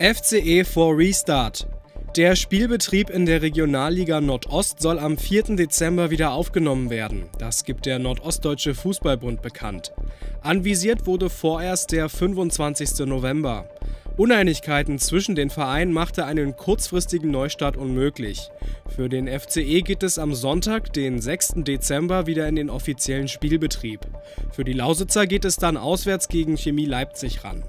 FCE for Restart. Der Spielbetrieb in der Regionalliga Nordost soll am 4. Dezember wieder aufgenommen werden. Das gibt der Nordostdeutsche Fußballbund bekannt. Anvisiert wurde vorerst der 25. November. Uneinigkeiten zwischen den Vereinen machte einen kurzfristigen Neustart unmöglich. Für den FCE geht es am Sonntag, den 6. Dezember, wieder in den offiziellen Spielbetrieb. Für die Lausitzer geht es dann auswärts gegen Chemie Leipzig ran.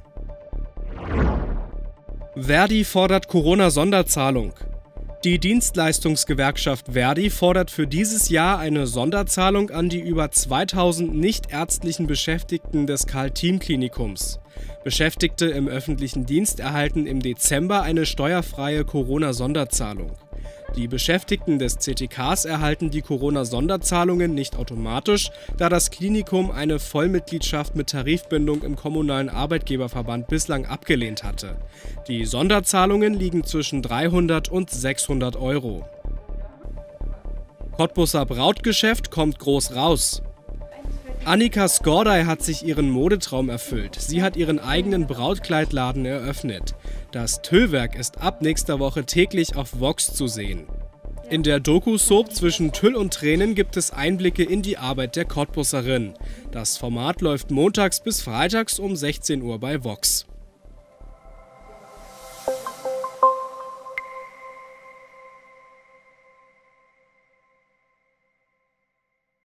Verdi fordert Corona-Sonderzahlung. Die Dienstleistungsgewerkschaft Verdi fordert für dieses Jahr eine Sonderzahlung an die über 2000 nichtärztlichen Beschäftigten des Karl-Thiem-Klinikums. Beschäftigte im öffentlichen Dienst erhalten im Dezember eine steuerfreie Corona-Sonderzahlung. Die Beschäftigten des CTKs erhalten die Corona-Sonderzahlungen nicht automatisch, da das Klinikum eine Vollmitgliedschaft mit Tarifbindung im kommunalen Arbeitgeberverband bislang abgelehnt hatte. Die Sonderzahlungen liegen zwischen 300 und 600 Euro. Cottbuser Brautgeschäft kommt groß raus. Annika Skordai hat sich ihren Modetraum erfüllt. Sie hat ihren eigenen Brautkleidladen eröffnet. Das Tüllwerk ist ab nächster Woche täglich auf Vox zu sehen. In der Doku-Soap Zwischen Tüll und Tränen gibt es Einblicke in die Arbeit der Cottbuserin. Das Format läuft montags bis freitags um 16 Uhr bei Vox.